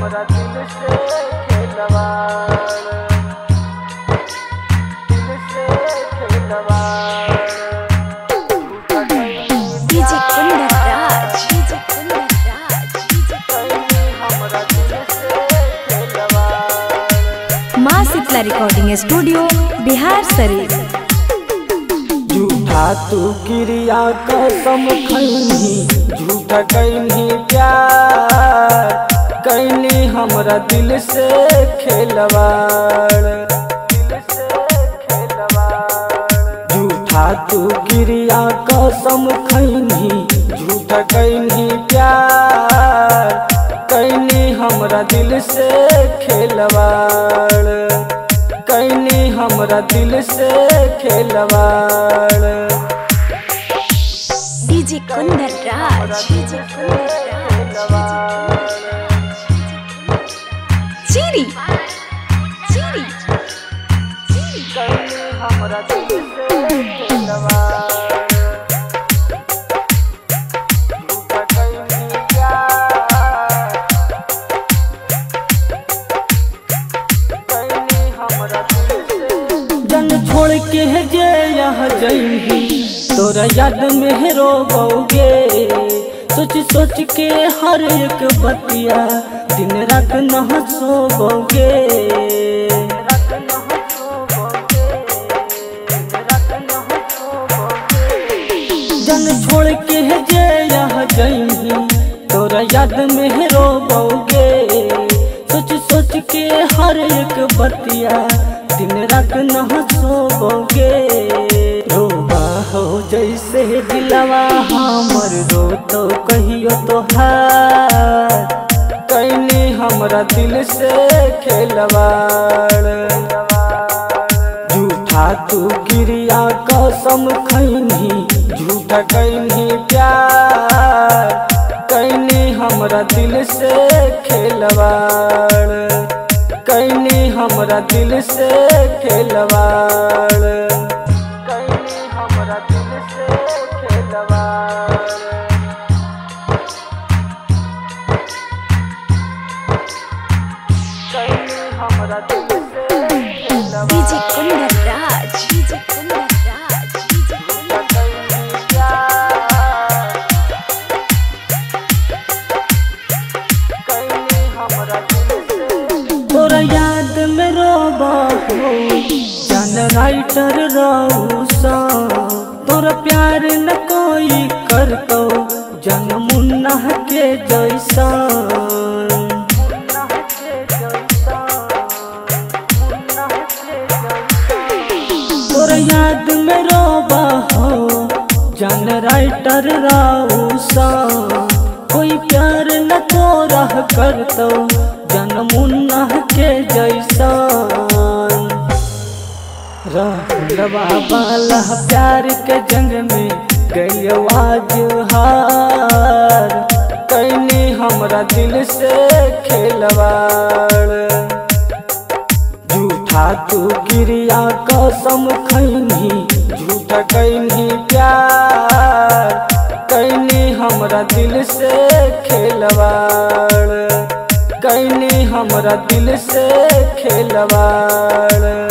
हमरा दिल से खेलवाड़, दिल से खेलवाड़। DJ Kundan Raj, DJ Kundan Raj, DJ हमरा दिल से खेलवाड़। माँ शीतला रिकॉर्डिंग स्टूडियो बिहार शरीफ। झूठा तू क्रिया कसम खैनी, झूठा कैनी प्यार, कैनी हमरा दिल से खेलवाड़, दिल से खेलवाड़। झूठा तू क्रिया कसम खैनी, झूठा कैनी प्यार, कैनी हमरा दिल से खेलवाड़, कैनी हमरा दिल से खेलवाड़। डीजे कुंदन राज, डीजे कुंदन राज, चीरी चीरी चीरी। कैनी हमरा दिल से खेलवाड़, झूठा कैनी प्यार, कैनी हमरा दिल से। जन छोड़ के जे यहाँ जइही, तोरा याद में रोबोगे, सोच सोच के हर एक बतिया दिन रात न सोबोगे। जन छोड़ के जे यहाँ जइही, तोरा याद में रोबोगे, सोच सोच के हर एक बतिया दिन रात न सोबोगे। रोबा हो जैसे दिलवा हमर रो तो कहियो तोहार, कैनी हमरा दिल से खेलवाड़। झूठा तू क्रिया कसम खैनी, झूठा कैनी प्यार, कैनी हमरा दिल से खेलवाड़, कैनी हमरा दिल से खेलवाड़, कैनी हमरा दिल से खेलवाड़। कैनी हमरा दिल से खेलवाड़। DJ Kundan Raj, DJ Kundan Raj, DJ Kundan कैनी प्यार, कैनी हमरा दिल से। तोरा याद में रोबा हो जान राइटर रौसा, तोरा प्यार न कोई करतो जन मुन्ना के जैसा। तोरा याद में रोबा हो जान राइटर रौसा, कोई प्यार न तोरा करतो जन मुन्ना के जैसा। रवा वाला प्यार के जंग में गई आवाज हार, कैनी हमरा दिल से खेलवाड़। झूठा तू क्रिया कसम खैनी, झूठा कैनी प्यार, कैनी हमरा दिल से खेलवाड़, कैनी हमरा दिल से खेलवाड़।